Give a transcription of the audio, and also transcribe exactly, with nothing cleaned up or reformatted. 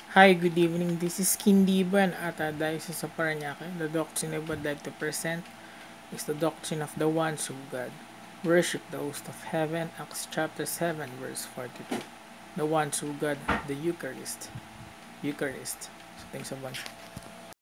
Hi, good evening. This is Kindiban at uh, Diocese of Parañaque. The doctrine I would like to present is the doctrine of the one true God. Worship the host of heaven, Acts chapter seven, verse forty-two. The one true God, the Eucharist. Eucharist. So, thanks so much.